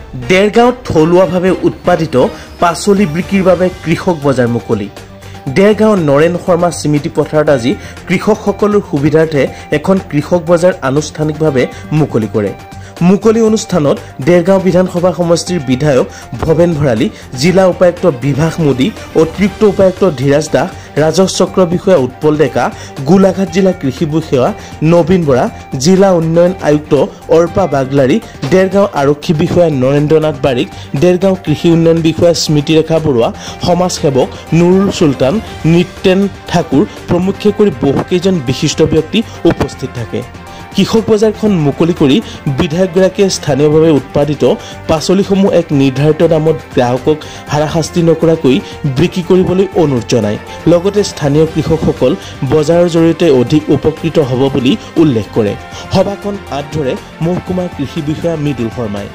দেৰগাঁৱত থলুৱাভাৱে উৎপাদিত পাচলি বিক্ৰীৰ বাবে কৃষক বজাৰ মুকলি। দেৰগাঁৱৰ নৰেন শৰ্মা স্মৃতি পথাৰত আজি কৃষকসকলৰ সুবিধাৰ্থে এখন কৃষক বজাৰ আনুষ্ঠানিকভাৱে মুকলি কৰে। মুকলি অনুষ্ঠানত দেৰগাঁও বিধানসভা সমষ্টিৰ বিধায়ক ভৱেন ভৰালী, জিলা উপায়ুক্ত বিভাস মোদী, অতিৰিক্ত উপায়ুক্ত ধীৰাজ দাস, ৰাজহ চক্ৰ বিষয়া উৎপল ডেকা, গোলাঘাট জিলা কৃষি বিষয়া নবীন বৰা, জিলা উন্নয়ন আয়ুক্ত অৰ্পা বাগলাৰী, দেৰগাঁও আৰক্ষী বিষয়া নৰেন্দ্ৰনাথ বাৰিক, দেৰগাঁও কৃষি উন্নয়ন বিষয়া স্মৃতিৰেখা বৰুৱা, সমাজসেৱক নুৰুল চুলতান, নিত্যেন ঠাকুৰ প্ৰমুখ্যে কৰি বহুকেইজন বিশিষ্ট ব্যক্তি উপস্থিত থাকে। কৃষক বজাৰখন মুকলি কৰি বিধায়কগৰাকীয়ে স্থানীয়ভাৱে উৎপাদিত পাচলিসমূহ এক নিৰ্ধাৰিত দামত গ্ৰাহকক হাৰাশাস্তি নকৰাকৈ বিক্ৰী কৰিবলৈ অনুৰোধ জনায়। লগতে স্থানীয় কৃষকসকল বজাৰৰ জৰিয়তে অধিক উপকৃত হ'ব বুলি উল্লেখ কৰে। সভাখন আঁত ধৰে মহকুমা কৃষি বিষয়া মৃদুল শৰ্মাই।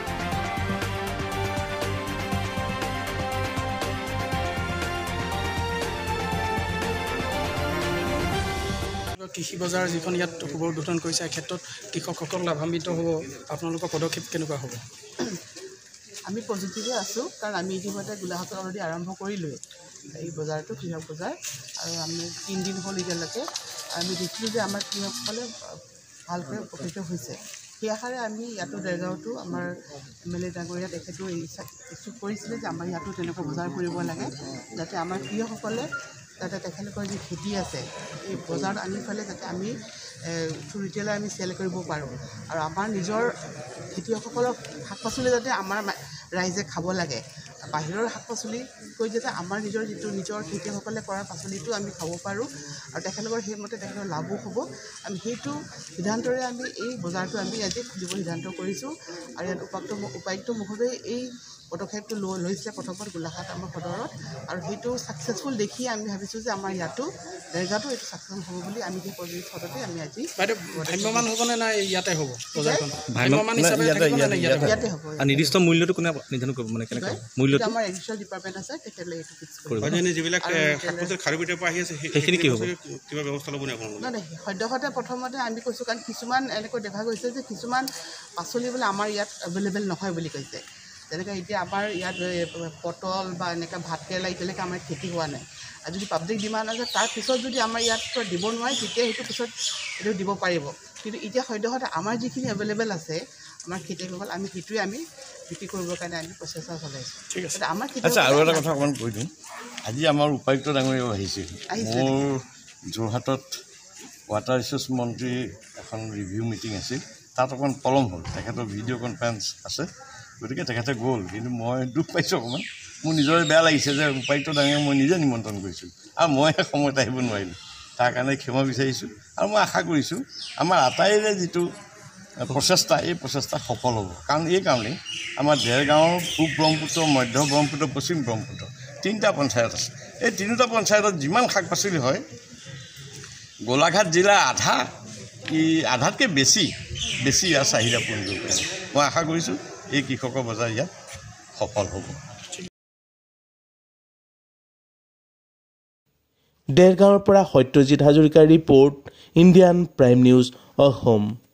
কৃষি বজাৰ যিখন ইয়াত শুভ উদ্বোধন কৰিছে, এই ক্ষেত্ৰত কৃষকসকল লাভান্বিত হ'ব, আপোনালোকৰ পদক্ষেপ কেনেকুৱা হ'ব? আমি পজিটিভে আছোঁ, কাৰণ আমি ইতিমধ্যে গোলাঘাটত অলৰেডি আৰম্ভ কৰিলোঁৱে এই বজাৰটো, কৃষক বজাৰ, আৰু আমি 3 দিন হ'ল এতিয়ালৈকে। আমি দেখিলোঁ যে আমাৰ কৃষকসকলে ভালকৈ উপকৃত হৈছে। সেই আশাৰে আমি ইয়াতো দেৰগাঁৱতো আমাৰ MLA ডাঙৰীয়া তেখেতেও ইচ্ছুক কৰিছিলে যে আমাৰ ইয়াতো তেনেকুৱা বজাৰ কৰিব লাগে, যাতে আমাৰ কৃষকসকলে যাতে তেখেতলোকৰ যি খেতি আছে এই বজাৰত আনি পেলাই যাতে আমি ৰিটেইলাৰ আমি চেল কৰিব পাৰোঁ, আৰু আমাৰ নিজৰ খেতিয়কসকলক শাক পাচলি যাতে আমাৰ ৰাইজে খাব লাগে। বাহিৰৰ শাক পাচলিকৈ যাতে আমাৰ নিজৰ খেতিয়কসকলে কৰা পাচলিটো আমি খাব পাৰোঁ, আৰু তেখেতলোকৰ সেইমতে তেখেতৰ লাভো হ'ব। আমি সেইটো সিদ্ধান্তৰে আমি এই বজাৰটো আমি আজি খুলিব সিদ্ধান্ত কৰিছোঁ, আৰু ইয়াত উপায়ুক্ত মহোদয়ে এই পদক্ষেপটো লৈছিলে প্ৰথমত গোলাঘাট আমাৰ সদৰত, আৰু সেইটো ছাকচেছফুল দেখি আমি ভাবিছোঁ যে আমাৰ ইয়াতো দেৰগাঁৱতো এইটো ছাকচেছফুল হ'ব বুলি আমি সেই পদতে আমি আজি ভ্ৰাম্যমান হ'বনে নাই ইয়াতে হ'ব বজাৰখন? ইয়াতে হ'ব। নিৰ্দিষ্ট মূল্যটো কোনে নিৰ্ধাৰণ কৰিব, মানে কেনেকৈ মূল্যটো? আমাৰ এগ্ৰিকালচাৰ ডিপাৰ্টমেণ্ট আছে, তেখেতলোকে এইটো ফিক্স কৰিব। যিবিলাক শাক-পাচলি খাৰুপেটীয়াৰ পৰা আহি আছে সেইখিনি কি হ'ব, কিবা ব্যৱস্থা ল'ব নে আপোনালোকে? নাই, সদ্যহতে প্ৰথমতে আমি কৈছোঁ, কাৰণ কিছুমান এনেকৈ দেখা গৈছে যে কিছুমান পাচলি বোলে আমাৰ ইয়াত এভেইলেবল নহয় বুলি কৈছে। যেনেকৈ এতিয়া আমাৰ ইয়াত পটল বা এনেকৈ ভাতকেৰেলা এতিয়ালৈকে আমাৰ খেতি হোৱা নাই, আৰু যদি পাব্লিক ডিমাণ্ড আছে তাৰপিছত যদি আমাৰ ইয়াত দিব নোৱাৰে তেতিয়া সেইটো পিছত এইটো দিব পাৰিব। কিন্তু এতিয়া সদ্যহতে আমাৰ যিখিনি এভেইলেবল আছে আমাৰ খেতিয়কসকল, আমি সেইটোৱে আমি বিক্ৰী কৰিবৰ কাৰণে আমি প্ৰচেষ্টা চলাইছোঁ। ঠিক আছে, আমাৰ আৰু এটা কথা অকণমান কৈ দিওঁ। আজি আমাৰ উপায়ুক্ত ডাঙৰীয়াও আহিছিল। মোৰ যোৰহাটত ৱাটাৰ ৰিচোৰ্চ মন্ত্ৰী এখন ৰিভিউ মিটিং আছিল, তাত অকণমান পলম হ'ল, তেখেতৰ ভিডিঅ' কনফাৰেঞ্চ আছে, গতিকে তেখেতে গ'ল। কিন্তু মই দুখ পাইছোঁ অকণমান, মোৰ নিজৰে বেয়া লাগিছে যে উপায়ুক্ত ডাঙৰীয়াক মই নিজে নিমন্ত্ৰণ কৰিছোঁ আৰু মই সময়ত আহিব নোৱাৰিলোঁ, তাৰ কাৰণে ক্ষমা বিচাৰিছোঁ। আৰু মই আশা কৰিছোঁ আমাৰ আটাইৰে যিটো প্ৰচেষ্টা, এই প্ৰচেষ্টা সফল হ'ব। কাৰণ এই কাৰণেই আমাৰ দেৰগাঁৱৰ পূব ব্ৰহ্মপুত্ৰ, মধ্য ব্ৰহ্মপুত্ৰ, পশ্চিম ব্ৰহ্মপুত্ৰ 3টা পঞ্চায়ত আছে। এই 3টা পঞ্চায়তত যিমান শাক পাচলি হয়, গোলাঘাট জিলাৰ আধাতকৈ বেছি ইয়াৰ চাহিদা পূৰণ কৰিব পাৰিব। মই আশা কৰিছোঁ এই কৃষকৰ বজাৰ ইয়াত সফল হ'ব। দেৰগাঁৱৰ পৰা সত্যজিৎ হাজৰিকাৰ report, Indian prime news Assam.